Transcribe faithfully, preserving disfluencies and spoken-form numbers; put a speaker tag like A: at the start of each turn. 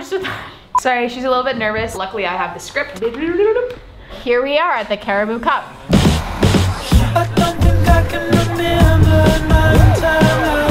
A: just with that. Sorry, she's a little bit nervous. Luckily, I have the script. Here we are at the Caribou Cup. I don't think I can remember my time.